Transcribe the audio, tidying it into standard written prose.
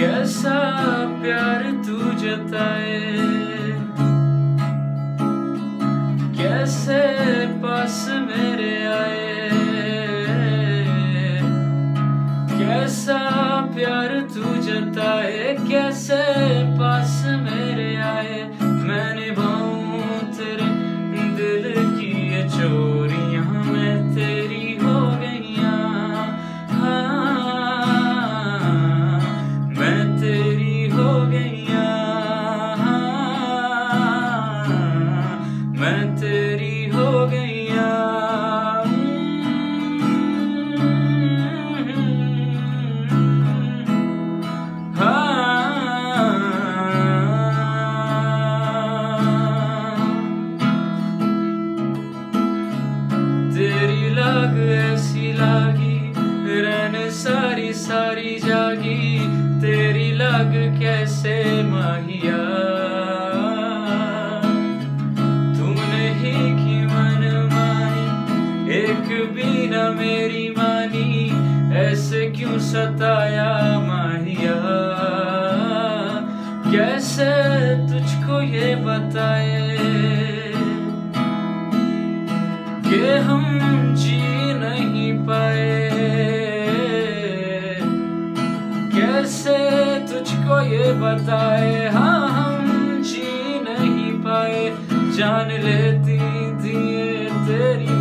कैसा प्यार तू जताए, कैसे पास मेरे आए, कैसा प्यार तू जताए, कैसे पास मेरे आए। मैं निभाऊं तेरे दिल की ये चोरियां, मैं तेरी हो गईयां, हाँ मैं तेरी हो गईयां, मैं तेरी हो गईयां। तेरी लग ऐसी लागी, रहने सारी सारी जागी, तेरी लग कैसे माहिया, तूने ही की मन मानी, एक भी न मेरी मानी, ऐसे क्यों सताया माहिया। कैसे तुझको ये बताए कि हम जी नहीं पाए, कैसे तुझको ये बताए, हाँ हम जी नहीं पाए। जान लेती थी ये तेरी